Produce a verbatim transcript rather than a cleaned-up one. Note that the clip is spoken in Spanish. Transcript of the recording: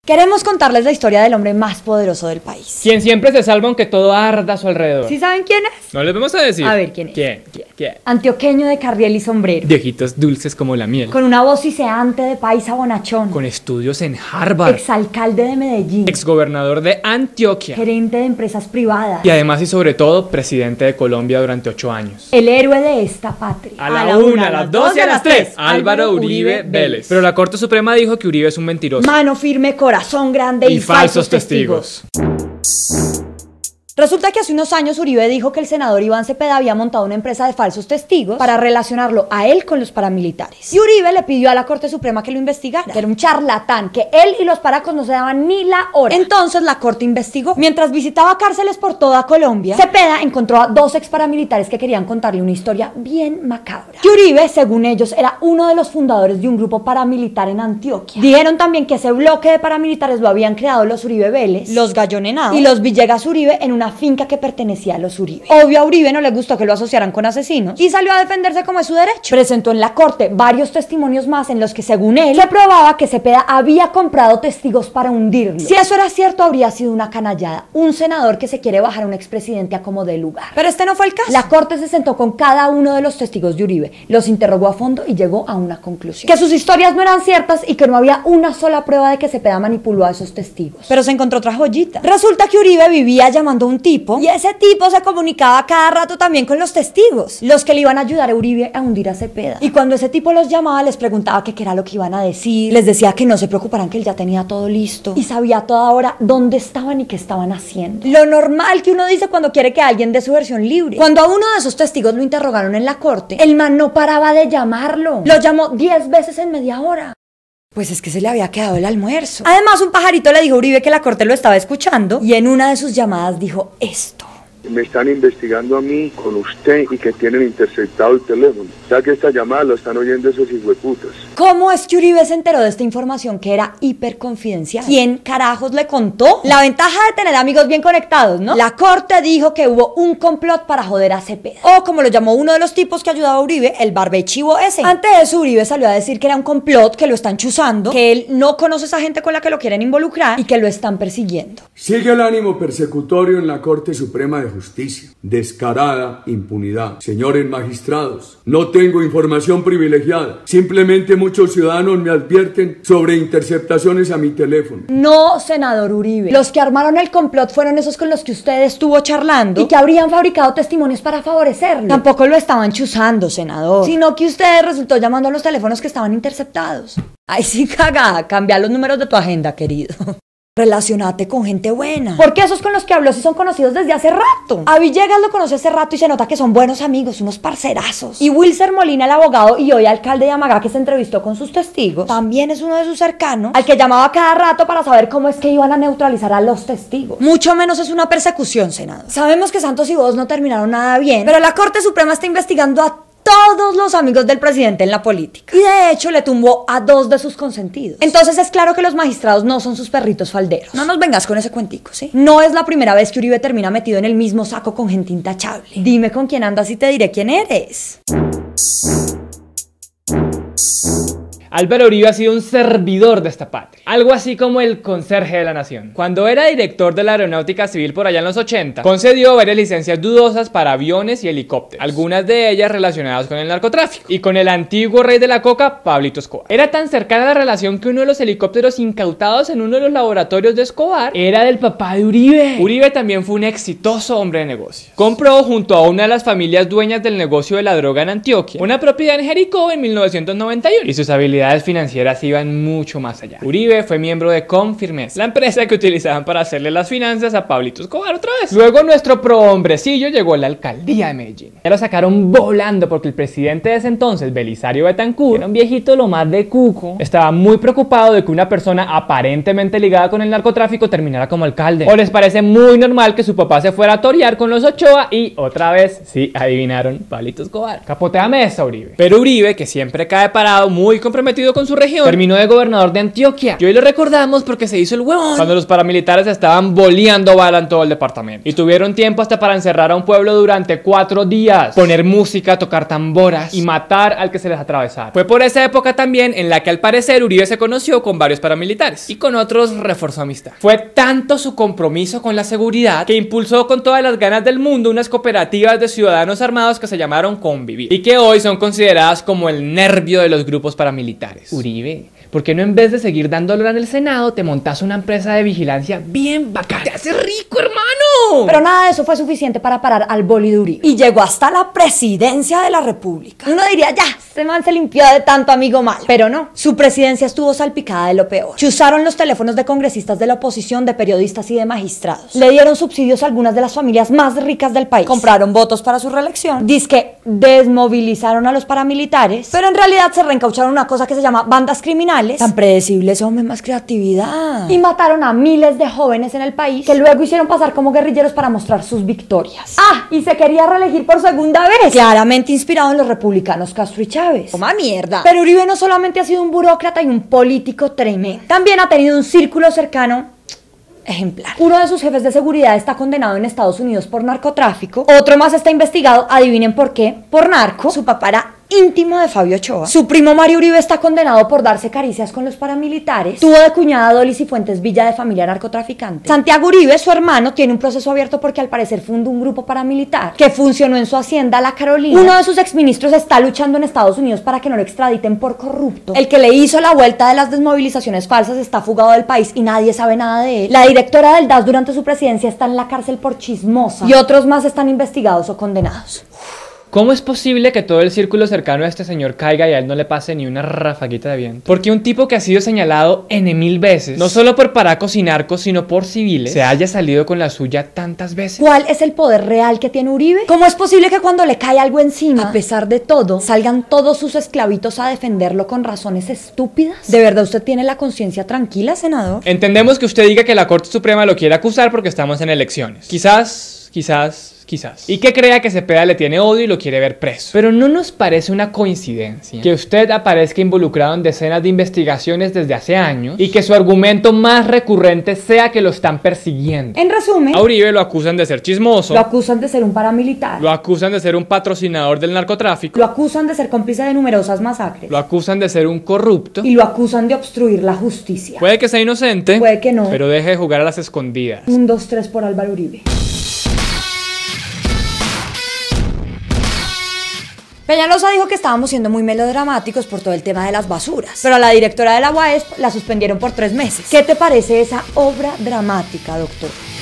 Queremos contarles la historia del hombre más poderoso del país, quien siempre se salva aunque todo arda a su alrededor. ¿Sí saben quién es? No les vamos a decir. A ver, ¿quién es? ¿Quién? ¿Quién? ¿Quién? Antioqueño de carriel y sombrero, De ojitos dulces como la miel, con una voz siseante de paisa bonachón, con estudios en Harvard, exalcalde de Medellín, exgobernador de Antioquia gerente de empresas privadas y además y sobre todo presidente de Colombia durante ocho años. el héroe de esta patria. A la una, a las dos y a las tres, Álvaro Uribe Vélez. Pero la Corte Suprema dijo que Uribe es un mentiroso. Mano firme, corazón grande y, Y falsos testigos. Resulta que hace unos años Uribe dijo que el senador Iván Cepeda había montado una empresa de falsos testigos para relacionarlo a él con los paramilitares. Y Uribe le pidió a la Corte Suprema que lo investigara, que era un charlatán, que él y los paracos no se daban ni la hora. Entonces la Corte investigó. Mientras visitaba cárceles por toda Colombia, Cepeda encontró a dos ex paramilitares que querían contarle una historia bien macabra. Que Uribe, según ellos, era uno de los fundadores de un grupo paramilitar en Antioquia. Dijeron también que ese bloque de paramilitares lo habían creado los Uribe Vélez, los Gallonenados y los Villegas Uribe en una finca que pertenecía a los Uribe. Obvio, a Uribe no le gustó que lo asociaran con asesinos y salió a defenderse como es su derecho. Presentó en la corte varios testimonios más en los que, según él, se probaba que Cepeda había comprado testigos para hundirlo. Si eso era cierto, habría sido una canallada, un senador que se quiere bajar a un expresidente a como dé lugar. Pero este no fue el caso. La corte se sentó con cada uno de los testigos de Uribe, los interrogó a fondo y llegó a una conclusión: que sus historias no eran ciertas y que no había una sola prueba de que Cepeda manipuló a esos testigos. Pero se encontró otra joyita. Resulta que Uribe vivía llamando a un tipo y ese tipo se comunicaba cada rato también con los testigos, los que le iban a ayudar a Uribe a hundir a Cepeda. Y cuando ese tipo los llamaba, les preguntaba que qué era lo que iban a decir, les decía que no se preocuparan, que él ya tenía todo listo y sabía a toda hora dónde estaban y qué estaban haciendo. Lo normal que uno dice cuando quiere que alguien dé su versión libre. Cuando a uno de esos testigos lo interrogaron en la corte, el man no paraba de llamarlo. Lo llamó diez veces en media hora. Pues es que se le había quedado el almuerzo. Además, un pajarito le dijo a Uribe que la corte lo estaba escuchando y en una de sus llamadas dijo esto: me están investigando a mí con usted y que tienen interceptado el teléfono. Ya que esta llamada la están oyendo esos hijueputas. ¿Cómo es que Uribe se enteró de esta información que era hiper confidencial? ¿Quién carajos le contó? La ventaja de tener amigos bien conectados, ¿no? La corte dijo que hubo un complot para joder a Cepeda, o como lo llamó uno de los tipos que ayudaba a Uribe, el barbechivo ese. Ante eso, Uribe salió a decir que era un complot, que lo están chuzando, que él no conoce a esa gente con la que lo quieren involucrar y que lo están persiguiendo. Sigue el ánimo persecutorio en la Corte Suprema de Justicia. Descarada impunidad. Señores magistrados, no tengo información privilegiada. Simplemente muchos ciudadanos me advierten sobre interceptaciones a mi teléfono. No, senador Uribe. Los que armaron el complot fueron esos con los que usted estuvo charlando y que habrían fabricado testimonios para favorecerlo. Tampoco lo estaban chuzando, senador, sino que usted resultó llamando a los teléfonos que estaban interceptados. Ay, sí, cagada. Cambia los números de tu agenda, querido. Relacionate con gente buena, porque esos con los que habló sí son conocidos desde hace rato. A Villegas lo conoce hace rato y se nota que son buenos amigos, unos parcerazos. Y Wilser Molina, el abogado y hoy alcalde de Amagá, que se entrevistó con sus testigos, también es uno de sus cercanos, al que llamaba cada rato para saber cómo es que iban a neutralizar a los testigos. Mucho menos es una persecución, senador. Sabemos que Santos y vos no terminaron nada bien, pero la Corte Suprema está investigando a todos los amigos del presidente en la política. Y de hecho le tumbó a dos de sus consentidos. Entonces es claro que los magistrados no son sus perritos falderos. No nos vengas con ese cuentico, ¿sí? No es la primera vez que Uribe termina metido en el mismo saco con gente intachable. Dime con quién andas y te diré quién eres. Álvaro Uribe ha sido un servidor de esta patria, algo así como el conserje de la nación. Cuando era director de la Aeronáutica Civil por allá en los ochenta, concedió varias licencias dudosas para aviones y helicópteros, algunas de ellas relacionadas con el narcotráfico y con el antiguo rey de la coca, Pablito Escobar. Era tan cercana la relación que uno de los helicópteros incautados en uno de los laboratorios de Escobar era del papá de Uribe. Uribe también fue un exitoso hombre de negocios. Compró junto a una de las familias dueñas del negocio de la droga en Antioquia una propiedad en Jericó en mil novecientos noventa y uno y sus habilidades financieras iban mucho más allá. Uribe fue miembro de Confirmeza, la empresa que utilizaban para hacerle las finanzas a Pablito Escobar otra vez. Luego nuestro pro hombrecillo llegó a la alcaldía de Medellín. Ya lo sacaron volando porque el presidente de ese entonces, Belisario Betancur, era un viejito lo más de cuco, estaba muy preocupado de que una persona aparentemente ligada con el narcotráfico terminara como alcalde. O les parece muy normal que su papá se fuera a torear con los Ochoa y otra vez, sí, adivinaron, Pablito Escobar. Capoteame esa, Uribe. Pero Uribe, que siempre cae parado, muy comprometido comprometido con su región. Terminó de gobernador de Antioquia. Y hoy lo recordamos porque se hizo el huevón cuando los paramilitares estaban boleando bala en todo el departamento. Y tuvieron tiempo hasta para encerrar a un pueblo durante cuatro días, poner música, tocar tamboras y matar al que se les atravesara. Fue por esa época también en la que al parecer Uribe se conoció con varios paramilitares y con otros reforzó amistad. Fue tanto su compromiso con la seguridad que impulsó con todas las ganas del mundo unas cooperativas de ciudadanos armados que se llamaron Convivir y que hoy son consideradas como el nervio de los grupos paramilitares. Uribe, ¿por qué no en vez de seguir dándolo en el Senado te montas una empresa de vigilancia bien bacana? ¡Te hace rico, hermano! Pero nada de eso fue suficiente para parar al boli de Uribe. Y llegó hasta la presidencia de la República. Uno diría, ya, este man se limpió de tanto amigo mal. Pero no, su presidencia estuvo salpicada de lo peor. Chuzaron los teléfonos de congresistas de la oposición, de periodistas y de magistrados. Le dieron subsidios a algunas de las familias más ricas del país. Compraron votos para su reelección. Dizque desmovilizaron a los paramilitares. Pero en realidad se reencaucharon una cosa que se llama bandas criminales. Tan predecibles, hombre, más creatividad. Y mataron a miles de jóvenes en el país que luego hicieron pasar como guerrilleros para mostrar sus victorias. Ah, y se quería reelegir por segunda vez. Claramente inspirado en los republicanos Castro y Chávez. Toma mierda. Pero Uribe no solamente ha sido un burócrata y un político tremendo. También ha tenido un círculo cercano ejemplar. Uno de sus jefes de seguridad está condenado en Estados Unidos por narcotráfico. Otro más está investigado, adivinen por qué, por narco. Su papá era íntimo de Fabio Ochoa. Su primo Mario Uribe está condenado por darse caricias con los paramilitares. Tuvo de cuñada Dolis Cifuentes Villa de familia narcotraficante. Santiago Uribe, su hermano, tiene un proceso abierto porque al parecer fundó un grupo paramilitar que funcionó en su hacienda La Carolina. Uno de sus exministros está luchando en Estados Unidos para que no lo extraditen por corrupto. El que le hizo la vuelta de las desmovilizaciones falsas está fugado del país y nadie sabe nada de él. La directora del D A S durante su presidencia está en la cárcel por chismosa y otros más están investigados o condenados. ¿Cómo es posible que todo el círculo cercano a este señor caiga y a él no le pase ni una rafaguita de viento? Porque un tipo que ha sido señalado N mil veces, no solo por paracos y narcos, sino por civiles, se haya salido con la suya tantas veces. ¿Cuál es el poder real que tiene Uribe? ¿Cómo es posible que cuando le cae algo encima, a pesar de todo, salgan todos sus esclavitos a defenderlo con razones estúpidas? ¿De verdad usted tiene la conciencia tranquila, senador? Entendemos que usted diga que la Corte Suprema lo quiere acusar porque estamos en elecciones. Quizás, quizás... Quizás. Y que crea que Cepeda le tiene odio y lo quiere ver preso. Pero ¿no nos parece una coincidencia que usted aparezca involucrado en decenas de investigaciones desde hace años y que su argumento más recurrente sea que lo están persiguiendo? En resumen, a Uribe lo acusan de ser chismoso, lo acusan de ser un paramilitar, lo acusan de ser un patrocinador del narcotráfico, lo acusan de ser cómplice de numerosas masacres, lo acusan de ser un corrupto y lo acusan de obstruir la justicia. Puede que sea inocente, puede que no, pero deje de jugar a las escondidas. Un, dos, tres por Álvaro Uribe. Peñalosa dijo que estábamos siendo muy melodramáticos por todo el tema de las basuras, pero a la directora de la U A E S la suspendieron por tres meses. ¿Qué te parece esa obra dramática, doctor?